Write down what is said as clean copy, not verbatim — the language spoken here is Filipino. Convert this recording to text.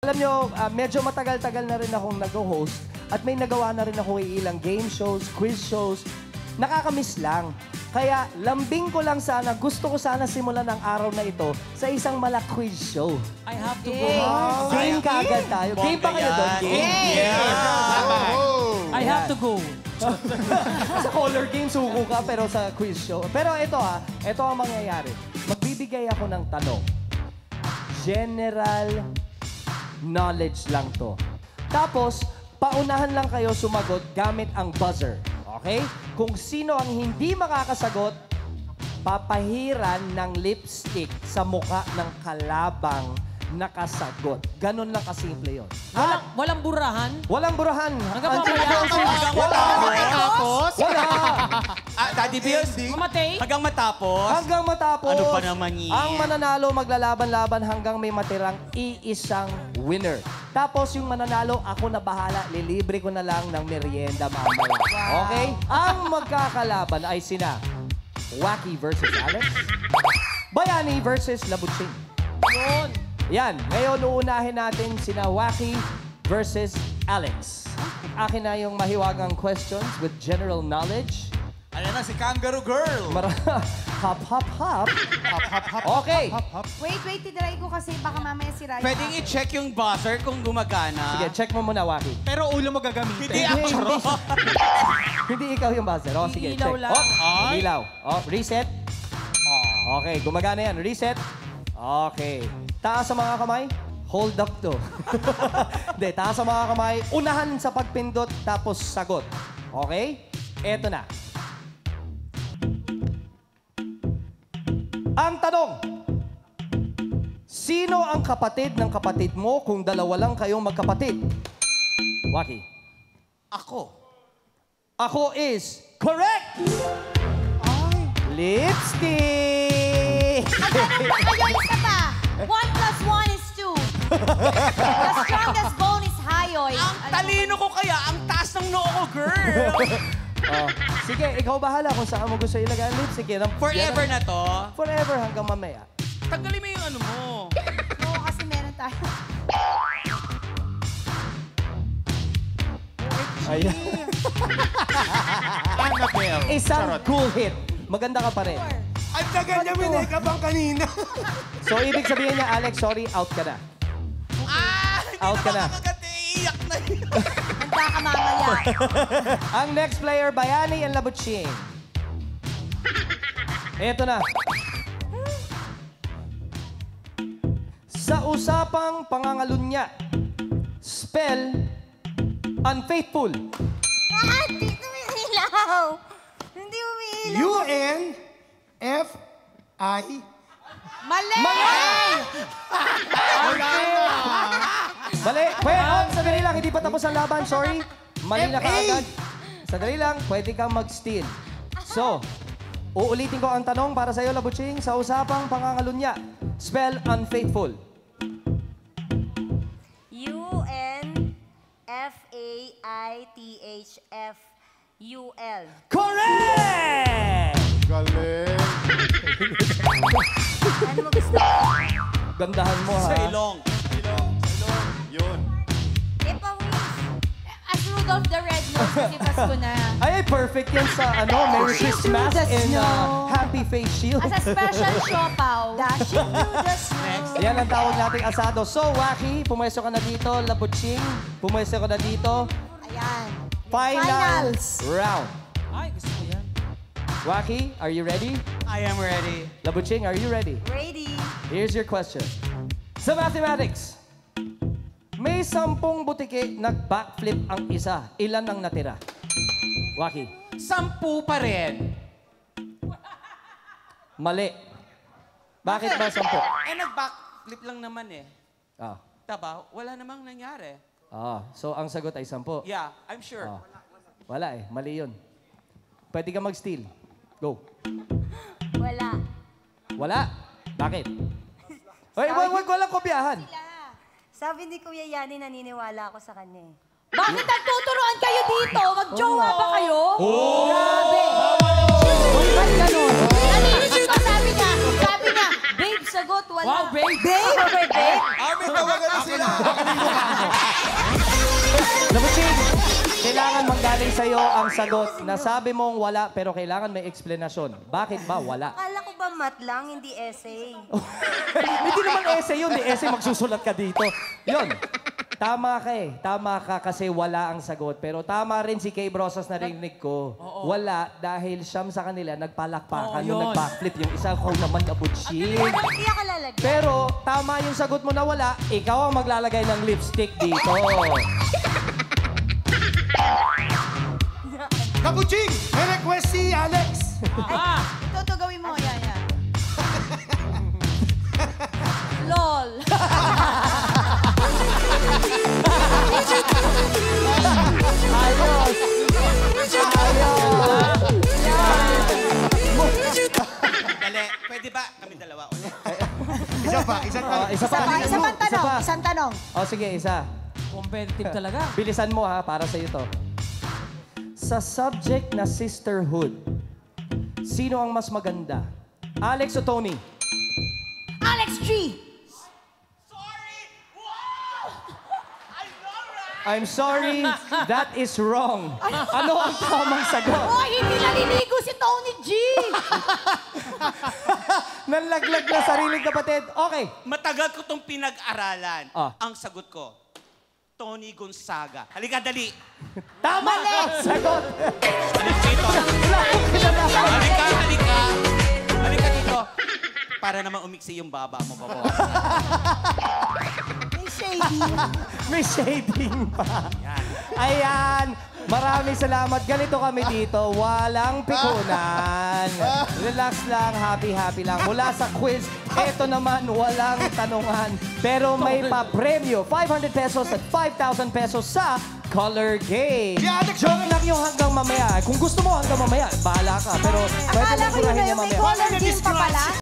Alam nyo, medyo matagal-tagal na rin akong nag-host at may nagawa na rin ako ilang game shows, quiz shows. Nakakamiss lang. Kaya lambing ko lang sana, gusto ko sana simulan ang araw na ito sa isang quiz show. I have to go. Game kaagad tayo. Game pa kayo doon? Game! I have to go. Sa color game, suko ka, pero sa quiz show. Pero ito ito ang mangyayari. Magbibigay ako ng tanong. General knowledge lang to. Tapos, paunahan lang kayo sumagot gamit ang buzzer. Okay? Kung sino ang hindi makakasagot, papahiran ng lipstick sa muka ng kalabang nakasagot. Ganon lang kasimple yun. Walang burahan? Walang burahan. Hanggang matapos? Wala! Daddy Bills, Mamatay? hanggang matapos. Hanggang matapos. Ano pa naman yan? Ang mananalo maglalaban-laban hanggang may matirang iisang winner. Tapos yung mananalo, ako na bahala. Lilibre ko na lang ng merienda mamaya. Okay? Ang magkakalaban ay sina Wacky versus Alex, Bayani versus Labutsing. Yun. Yan. Ngayon, uunahin natin sina Wacky versus Alex. Akin na yung mahiwagang questions with general knowledge. Ayan na, si Kangaroo Girl. Hop, hop, hop. Okay. Wait, titry ko kasi baka mamaya si Ryan. Pwedeng i-check yung buzzer kung gumagana. Sige, check mo muna, Wacky. Pero ulo mo gagamitin. Hindi ako. Hindi ikaw yung buzzer. O, sige, check. Ilaw lang. Oh, ilaw. Oh, reset. Okay, gumagana yan. Reset. Okay. Taas sa mga kamay. Hold up to. Hindi, taas sa mga kamay. Unahan sa pagpindot, tapos sagot. Okay? Eto na. Ang tanong. Sino ang kapatid ng kapatid mo kung dalawa lang kayong magkapatid? Wacky. Ako. Ako is correct! Lipstick! Ayun, isa pa. 1 plus 1 is 2. The strongest bone is hyoid. Ang talino ko kaya, ang taas ng noo ko, girl. Sige, ikaw bahala kung saan mo gusto ilagay ang lipstick. Forever na to. Forever hanggang mamaya. Tanggalin mo yung ano mo. Oo, kasi meron tayo. Ayan. Annabelle. Isang cool hit. Maganda ka pa rin. At kaganya minake up ang kanina. So, ibig sabihin niya, Alex, sorry, out ka na. Out ka na. Iiyak na yun. Handa ka mamaya. Ang next player, Bayani and Labutsing. Eto na. Sa usapang pangangalunya, spell unfaithful. Hindi umiilaw. Hindi umiilaw. U-N-F-I. Mali! Mali. Pwede, sandali lang, hindi pa tapos ang laban, sorry. Mali na kaagad. Sandali lang, pwede kang mag-steal. So, uulitin ko ang tanong para sa'yo, Labutsing. Sa usapang pangangalunya, spell unfaithful. U-N-F-A-I-T-H-F-U-L. Correct! Galing. Ano mo gusto? Gandahan mo, ha? Sa ilong. Yun. As Rudolph the Red-Nosed kasi Pasko na. Ay, perfect yan sa, Merry Christmas and Happy Face Shield. As a special siopaw. Dashing through the snow. Yan ang tawag nating asado. So, Wacky, pumwesto ka na dito. Labutsing, pumwesto ka na dito. Ayan. Finals round. Ay, gusto ko yan. Wacky, are you ready? I am ready. Labutsing, are you ready? Ready. Here's your question. Sa mathematics, may 10 butiki, nag-backflip ang isa. Ilan ang natira? Wacky. 10 pa rin. Mali. Bakit ba 10? Nag-backflip lang naman eh. Ah. Taba, wala namang nangyari. So ang sagot ay 10. Yeah, I'm sure. Wala eh. Mali yun. Pwede ka mag-steal. Go. Wala. Wala? Bakit? Ay, wag walang kopyahan. Sabi ni Kuya Yani, naniniwala ako sa kanya eh. Bakit nagtuturuan kayo dito? Mag-jowa ba kayo? Grabe! Ba't ganun? Sabi niya, babe, sagot wala. Wow, babe. Babe? Amin, tawagan na sila. Labuching, kailangan manggaling sa'yo ang sagot na sabi mong wala, pero kailangan may eksplanasyon. Bakit ba wala? Akala ko ba mat lang, hindi essay? Hindi naman essay yun. Di essay, magsusulat ka dito. Yun. Tama ka eh. Tama ka kasi wala ang sagot. Pero tama rin si Kay Brosas na rinig ko. Wala dahil siyam sa kanila nagpalakpakan Oo, nung yun. nag-backflip. Yung isa ko naman Labuching. Hindi ako lalagyan. Pero tama yung sagot mo na wala, ikaw ang maglalagay ng lipstick dito. Kapuching, may request si Alex. Ah, Ito, gawin mo. Yan. LOL. Ayos! Dali, pwede ba kami dalawa ulit? Isa pa. Isa Isa pa. pang tanong. pa. Isang tanong. O sige, isa. competitive talaga. Bilisan mo ha, para sa'yo to. Sa subject na sisterhood, sino ang mas maganda? Alex o Tony? Alex G. I'm sorry, that is wrong. Ano ang tamang sagot? Oh, hindi naliligo si Tony G. Nanlaglag na sariling kapatid. Okay. Matagal ko tong pinag-aralan. Ah. Ang sagot ko, Tony Gonzaga. Halika, dali. Tama na! Sagot! Halika dito. Halika, halika. Halika dito. Para naman umiksi yung baba mo, babo. May shady. May shading pa. Ayan. Maraming salamat. Ganito kami dito. Walang pikunan. Relax lang. Happy-happy lang. Mula sa quiz, eto naman, walang tanungan. Pero may pa-premyo. 500 pesos at 5,000 pesos sa Color Game. Joke lang yung hanggang mamaya. Kung gusto mo hanggang mamaya, bahala ka. Pero pwede Akala mo ko yun surahin na niya yung may mamaya. color game pa pala.